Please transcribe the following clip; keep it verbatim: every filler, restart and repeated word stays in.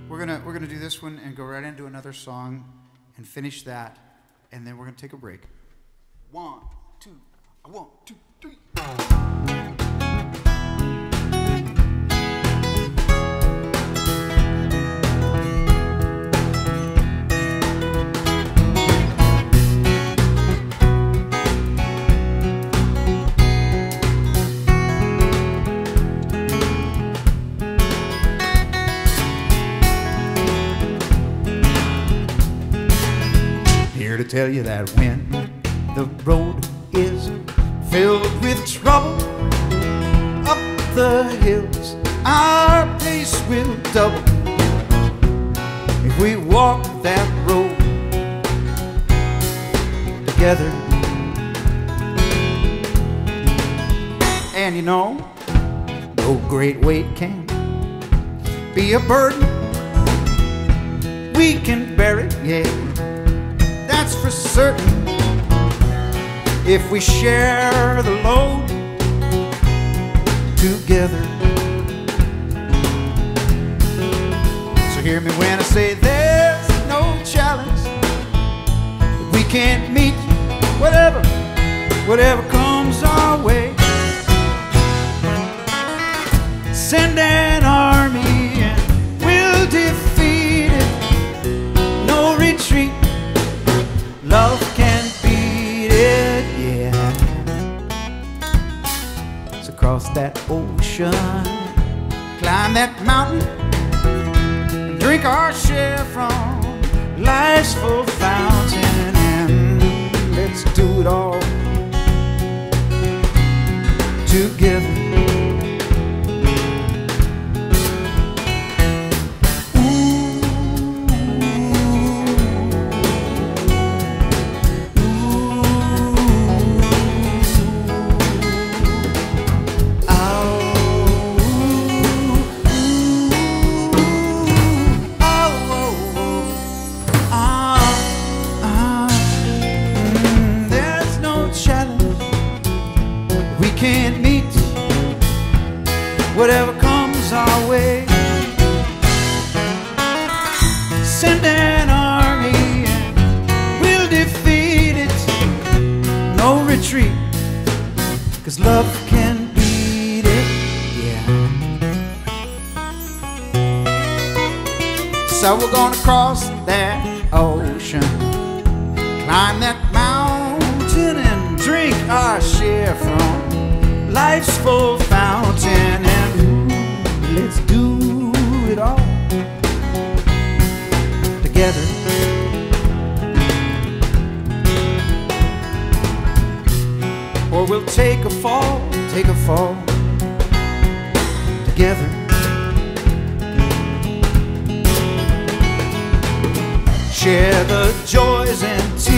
We're gonna we're gonna do this one and go right into another song and finish that, and then we're gonna take a break. One, two, one, two, three. To tell you that when the road is filled with trouble, up the hills our pace will double. If we walk that road together, and you know, no great weight can be a burden. We can bear it, yeah, that's for certain, if we share the load together. So hear me when I say there's no challenge that we can't meet, whatever, whatever comes our way. Send an army and we'll defeat it, no retreat. Love can beat it, yeah. So cross that ocean, climb that mountain, and drink our share from life's full fountain, and let's do it all together. Can't meet, whatever comes our way. Send an army and we'll defeat it, no retreat, 'cause love can beat it, yeah. So we're gonna cross that ocean, climb that mountain, and drink our share from life's full fountain, and ooh, let's do it all together. Or we'll take a fall, take a fall together. Share the joys and